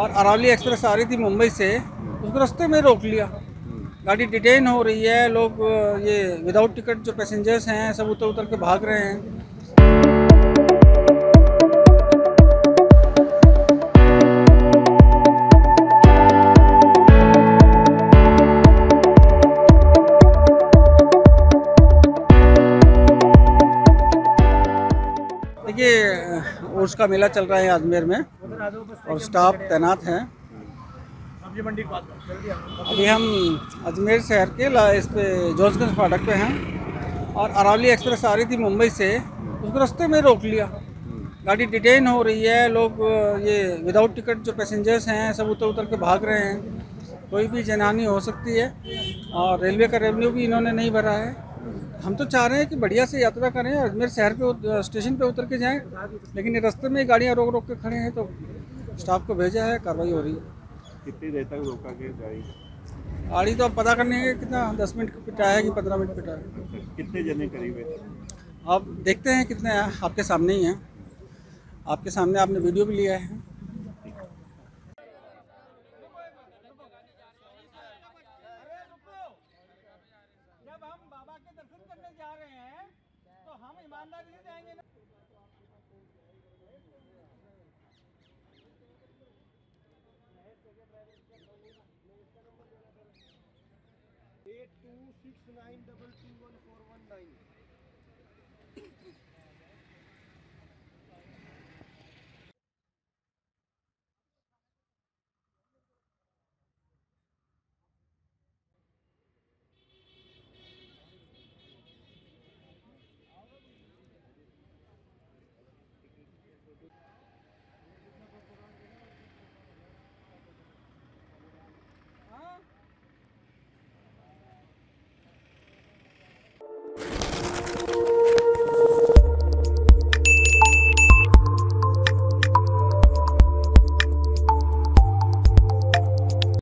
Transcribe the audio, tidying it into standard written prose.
और अरावली एक्सप्रेस आ रही थी मुंबई से, उसको रास्ते में रोक लिया। गाड़ी डिटेन हो रही है, लोग ये विदाउट टिकट जो पैसेंजर्स हैं सब उतर उतर के भाग रहे हैं। देखिए, उर्स का मेला चल रहा है अजमेर में और स्टाफ तैनात है। अभी हम अजमेर शहर के इस पे जोशगंज फाटक पे हैं और अरावली एक्सप्रेस आ रही थी मुंबई से, उसको रास्ते में रोक लिया। गाड़ी डिटेन हो रही है, लोग ये विदाउट टिकट जो पैसेंजर्स हैं सब उतर उतर के भाग रहे हैं। कोई भी जनहानि हो सकती है और रेलवे का रेवेन्यू भी इन्होंने नहीं भरा है। हम तो चाह रहे हैं कि बढ़िया से यात्रा करें, अजमेर शहर पे स्टेशन पे उतर के जाएं, लेकिन ये रास्ते में गाड़ियाँ रोक रोक के खड़े हैं तो स्टाफ को भेजा है, कार्रवाई हो रही है। कितनी देर तक रोका के गाड़ी? गाड़ी तो अब पता करने के कितना 10 मिनट पिटा है कि 15 मिनट पिटा है। कितने जने करीब है? अब देखते हैं कितने हैं, आपके सामने ही हैं, आपके सामने आपने वीडियो भी लिया है। जब हम बाबा के दर्शन करने जा रहे हैं तो हम ईमानदारी से जाएंगे ना। 8269221419